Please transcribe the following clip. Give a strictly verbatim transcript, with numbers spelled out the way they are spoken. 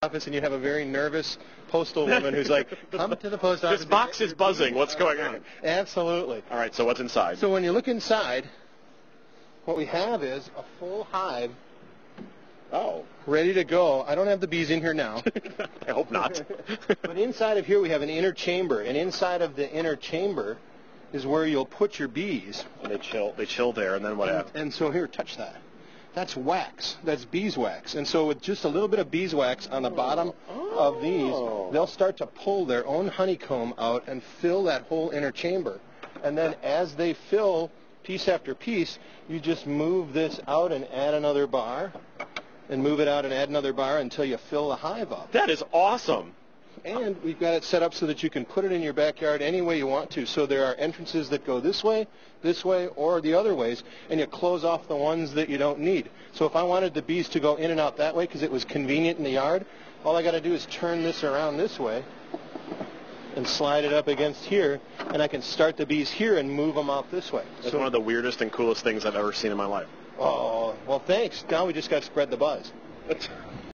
office and you have a very nervous postal woman who's like, come to the post office. This box is buzzing. What's going on? Absolutely. All right, so what's inside? So when you look inside, what we have is a full hive. Oh. Ready to go. I don't have the bees in here now. I hope not. But inside of here we have an inner chamber, and inside of the inner chamber is where you'll put your bees. And they chill. They chill there, and then what happens? And so here, touch that. That's wax. That's beeswax. And so with just a little bit of beeswax on the bottom oh. of these, they'll start to pull their own honeycomb out and fill that whole inner chamber. And then as they fill piece after piece, you just move this out and add another bar, and move it out and add another bar until you fill the hive up. That is awesome. And we've got it set up so that you can put it in your backyard any way you want to. So there are entrances that go this way, this way, or the other ways, and you close off the ones that you don't need. So if I wanted the bees to go in and out that way because it was convenient in the yard, all I got to do is turn this around this way and slide it up against here, and I can start the bees here and move them out this way. That's so, one of the weirdest and coolest things I've ever seen in my life. Oh, well, thanks. Now we just got to spread the buzz.